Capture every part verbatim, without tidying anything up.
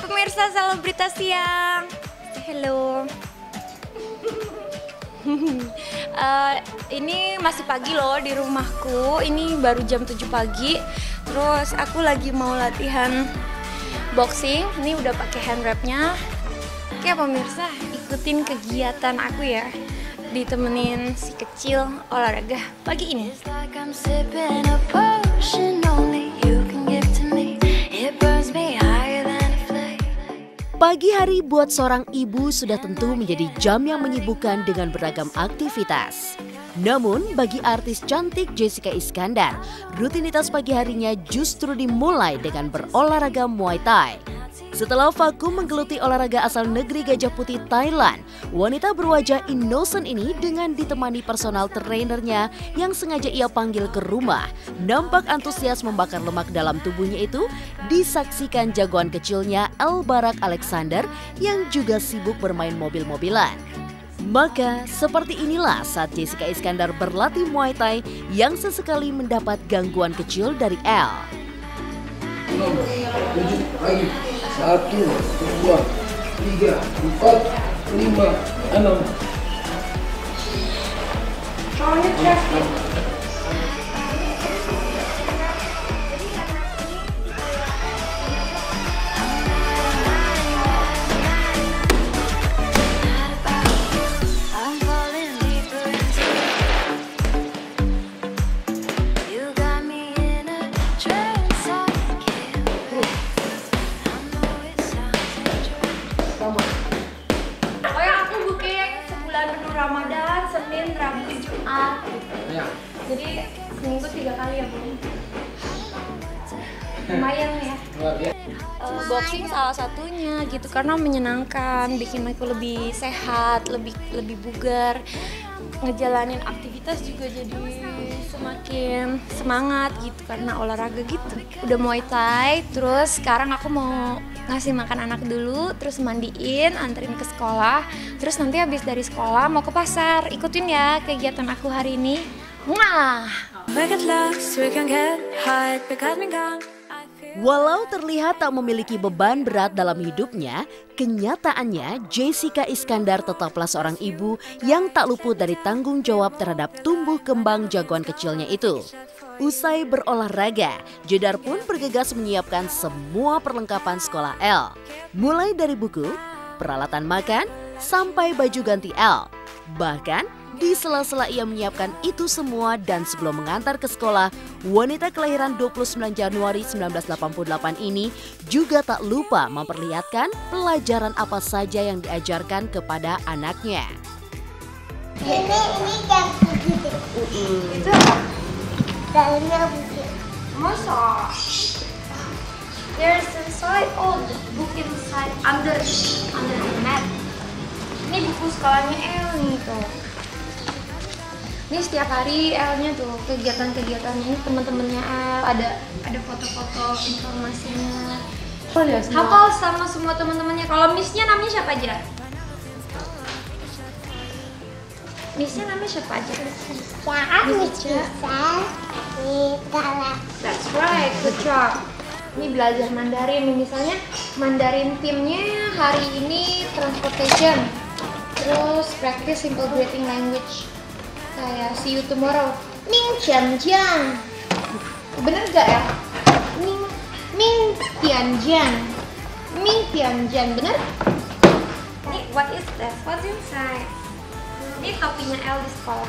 pemirsa Selebritas Siang. Hello. uh, ini masih pagi loh di rumahku. Ini baru jam tujuh pagi. Terus aku lagi mau latihan boxing. Ini udah pakai hand wrap-nya. Oke pemirsa, ikutin kegiatan aku ya. Ditemenin si kecil olahraga pagi ini. Pagi hari buat seorang ibu sudah tentu menjadi jam yang menyibukkan dengan beragam aktivitas. Namun bagi artis cantik Jessica Iskandar, rutinitas pagi harinya justru dimulai dengan berolahraga Muay Thai. Setelah vakum menggeluti olahraga asal negeri Gajah Putih Thailand, wanita berwajah innocent ini dengan ditemani personal trainernya yang sengaja ia panggil ke rumah, nampak antusias membakar lemak dalam tubuhnya itu disaksikan jagoan kecilnya El Barak Alexander yang juga sibuk bermain mobil-mobilan. Maka seperti inilah saat Jessica Iskandar berlatih Muay Thai yang sesekali mendapat gangguan kecil dari El. Satu, dua, tiga, empat, lima, enam. Ramadan, Senin, Rabu, Jumat gitu. Ya. Jadi seminggu tiga kali ya Bu. Lumayan ya. Uh, boxing salah satunya gitu karena menyenangkan, bikin aku lebih sehat, lebih lebih bugar, ngejalanin aktivitas juga jadi semakin semangat gitu karena olahraga gitu. Udah Muay Thai, terus sekarang aku mau ngasih makan anak dulu, terus mandiin, anterin ke sekolah, terus nanti habis dari sekolah mau ke pasar. Ikutin ya kegiatan aku hari ini. Wah. Walau terlihat tak memiliki beban berat dalam hidupnya, kenyataannya Jessica Iskandar tetaplah seorang ibu yang tak luput dari tanggung jawab terhadap tumbuh kembang jagoan kecilnya itu. Usai berolahraga, Jedar pun bergegas menyiapkan semua perlengkapan sekolah El. Mulai dari buku, peralatan makan, sampai baju ganti El. Bahkan, di sela-sela ia menyiapkan itu semua dan sebelum mengantar ke sekolah, wanita kelahiran dua puluh sembilan Januari seribu sembilan ratus delapan puluh delapan ini juga tak lupa memperlihatkan pelajaran apa saja yang diajarkan kepada anaknya. Ini ini kayak begitu. Itu apa? Dalamnya begitu. Masa? There's inside, oh the book inside under under the mat. Ini buku sekolahnya El nih tuh. Ini setiap hari El-nya tuh kegiatan-kegiatannya ini teman-temannya El, ada ada foto-foto informasinya. Oh ya, Hafal sama semua teman-temannya. Kalau Miss-nya namanya siapa aja? Miss-nya namanya siapa aja? Ya, Miss Gisel, Galak. That's right, good job. Ini belajar Mandarin nih, misalnya Mandarin timnya hari ini transportation. Terus practice simple greeting language. Kayak see you tomorrow. Ming Jian Jian. Bener gak ya? Ming Ming Tian Jian. Ming Tian Jian, bener? Ini what is that? What's inside? Ini topinya El di sekolah.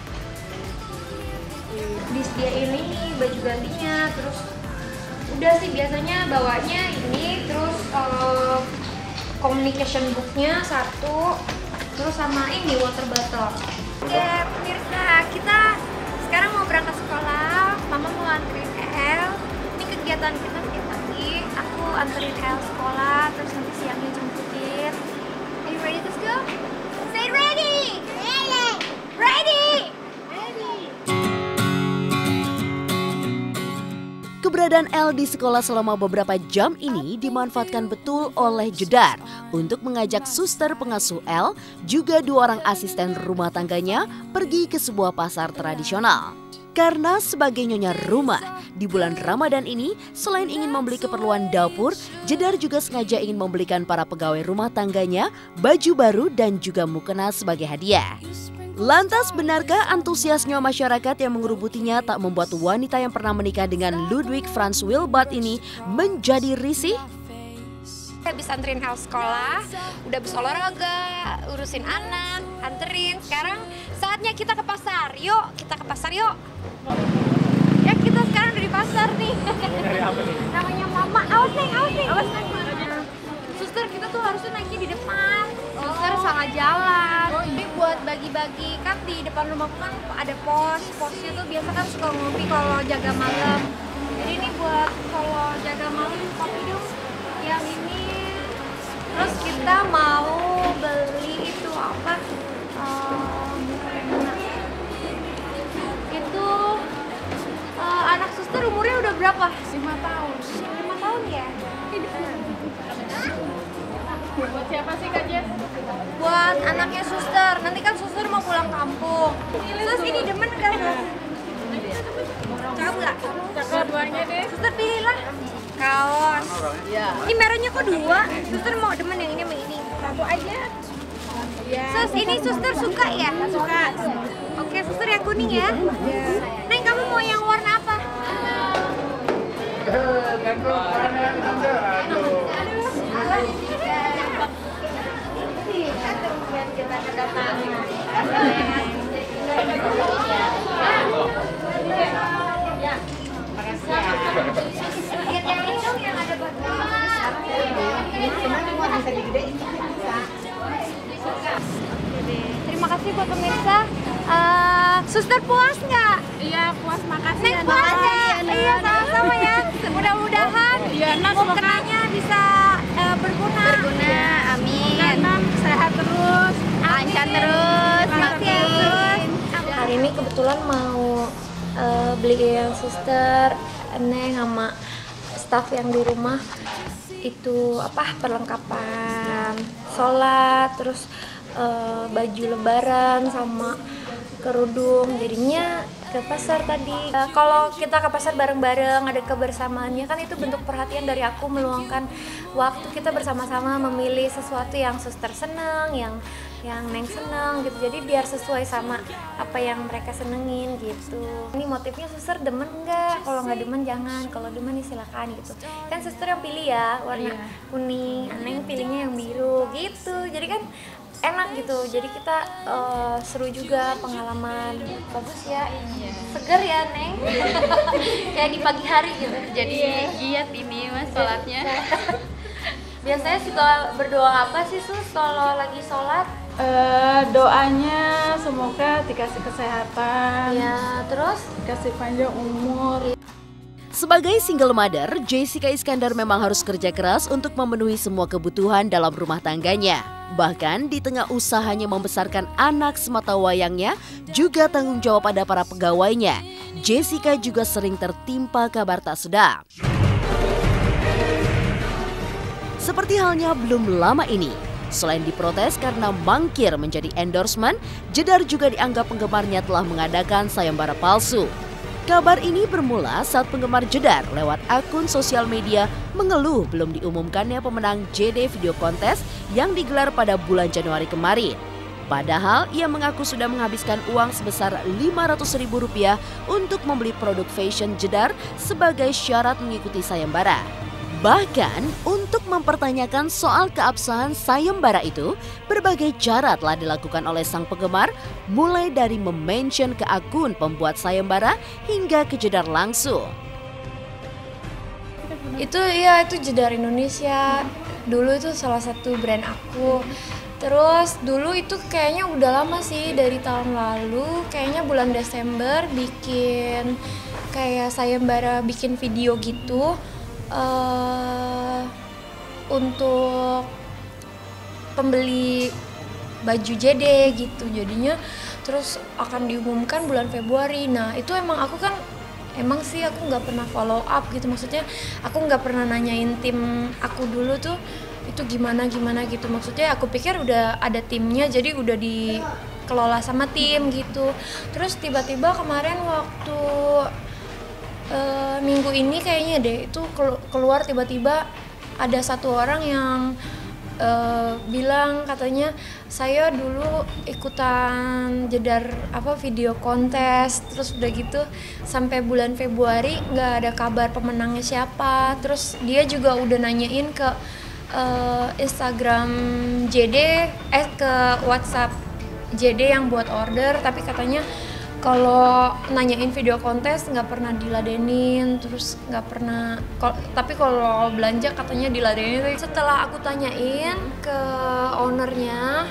Disediain ini baju gantinya, terus udah sih biasanya bawanya ini, terus uh, communication booknya satu, terus sama ini water bottle. Oke pemirsa, kita sekarang mau berangkat sekolah. Mama mau anterin El. Ini kegiatan kita setiap pagi. Aku anterin El sekolah, terus nanti siangnya jemputin. Are you ready to go? Say ready! Ready! Ready! Keberadaan El di sekolah selama beberapa jam ini dimanfaatkan betul oleh Jedar untuk mengajak suster pengasuh El, juga dua orang asisten rumah tangganya pergi ke sebuah pasar tradisional. Karena sebagai nyonya rumah, di bulan Ramadan ini selain ingin membeli keperluan dapur, Jedar juga sengaja ingin membelikan para pegawai rumah tangganya baju baru dan juga mukena sebagai hadiah. Lantas benarkah antusiasnya masyarakat yang mengerubutinya tak membuat wanita yang pernah menikah dengan Ludwig Franz Wilbard ini menjadi risih? Habis anterin hal sekolah, udah habis olahraga, urusin anak, anterin. Sekarang saatnya kita ke pasar. Yuk, kita ke pasar yuk. Ya kita sekarang udah di pasar nih. Dari apa nih? Namanya Mama. Awas nih, awas nih. Awas nih. Suster, kita tuh harusnya naiknya di depan. Suster salah jalan. Oh, ini buat bagi-bagi, kan di depan rumahku kan ada pos. Posnya tuh biasa kan suka ngopi kalau jaga malam. Jadi ini buat kalau jaga malam kopi dong. Yang ini. Terus kita mau beli itu apa? Um, itu uh, anak suster umurnya udah berapa? lima tahun. lima tahun ya? Buat siapa sih Kak Jess? Buat anaknya suster. Nanti kan suster mau pulang kampung. Terus ini demen kan? Cakep nggak? Cakep duanya deh. Suster pilihlah. Kaos. Ya. Ini merahnya kok dua? Suster mau demen yang ini sama ini. Satu aja. Ya. Sus, ini suster suka ya? Suka. Oke, suster yang kuning ya? Ya. Neng, kamu mau yang warna apa? Kita kedatangan. Yang ini dong yang ada batu. Terima kasih buat pemirsa. Uh, suster puas nggak? Iya, puas, makasih. Neng puas ya? Iya, sama-sama ya. Mudah-mudahan Iya, Nak, mukenanya bisa uh, berguna. Berguna, amin. Nanam sehat terus, Lancar terus, makasih ya terus. Hari ini kebetulan mau uh, beli yang suster, Neng sama staf yang di rumah itu apa perlengkapan sholat, terus uh, baju lebaran sama kerudung. Jadinya ke pasar tadi. Uh, kalau kita ke pasar bareng-bareng ada kebersamaannya kan itu bentuk perhatian dari aku, meluangkan waktu kita bersama-sama memilih sesuatu yang suster senang, yang yang Neng senang gitu. Jadi biar sesuai sama apa yang mereka senengin gitu. Ini motifnya suster demen nggak? Kalau nggak demen jangan. Kalau demen nih silakan gitu. Kan suster yang pilih ya warna iya. kuning, Neng pilihnya yang biru gitu. Jadi kan enak gitu. Jadi kita uh, seru juga pengalaman. Bagus ya. Iya. Seger ya Neng. Kayak di pagi hari gitu. Jadi giat ini mas sholatnya. Biasanya suka berdoa apa sih Sus kalau lagi sholat? Uh, doanya semoga dikasih kesehatan, Ya, terus? dikasih panjang umur. Sebagai single mother, Jessica Iskandar memang harus kerja keras untuk memenuhi semua kebutuhan dalam rumah tangganya. Bahkan di tengah usahanya membesarkan anak semata wayangnya, juga tanggung jawab pada para pegawainya. Jessica juga sering tertimpa kabar tak sedap. Seperti halnya belum lama ini, selain diprotes karena mangkir menjadi endorsement, Jedar juga dianggap penggemarnya telah mengadakan sayembara palsu. Kabar ini bermula saat penggemar Jedar lewat akun sosial media mengeluh belum diumumkannya pemenang J D Video Contest yang digelar pada bulan Januari kemarin. Padahal ia mengaku sudah menghabiskan uang sebesar lima ratus ribu rupiah untuk membeli produk fashion Jedar sebagai syarat mengikuti sayembara. Bahkan untuk mempertanyakan soal keabsahan sayembara itu, berbagai cara telah dilakukan oleh sang penggemar, mulai dari memention ke akun pembuat sayembara hingga ke Jedar langsung. Itu ya itu Jedar Indonesia. Dulu itu salah satu brand aku. Terus dulu itu kayaknya udah lama sih, dari tahun lalu, kayaknya bulan Desember bikin kayak sayembara, bikin video gitu. Uh, untuk pembeli baju J D gitu, jadinya terus akan diumumkan bulan Februari. Nah itu emang aku kan emang sih aku nggak pernah follow up gitu, maksudnya aku nggak pernah nanyain tim aku dulu tuh itu gimana gimana gitu, maksudnya aku pikir udah ada timnya jadi udah di dikelola sama tim gitu. Terus tiba-tiba kemarin waktu uh, minggu ini kayaknya deh itu keluar tiba-tiba ada satu orang yang uh, bilang katanya saya dulu ikutan jedar apa video kontes, terus udah gitu sampai bulan Februari nggak ada kabar pemenangnya siapa. Terus dia juga udah nanyain ke uh, Instagram J D, eh ke WhatsApp J D yang buat order, tapi katanya kalau nanyain video kontes nggak pernah diladenin, terus nggak pernah, kalo, tapi kalau belanja katanya diladenin. Setelah aku tanyain ke ownernya,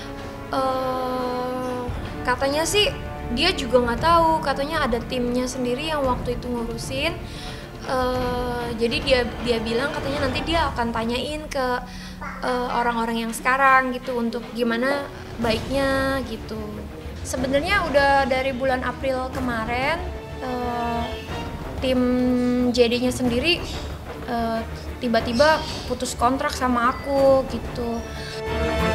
uh, katanya sih dia juga nggak tahu, katanya ada timnya sendiri yang waktu itu ngurusin. Uh, jadi dia dia bilang katanya nanti dia akan tanyain ke uh, orang-orang yang sekarang gitu untuk gimana baiknya gitu. Sebenarnya udah dari bulan April kemarin uh, tim J D-nya sendiri uh, tiba-tiba putus kontrak sama aku gitu.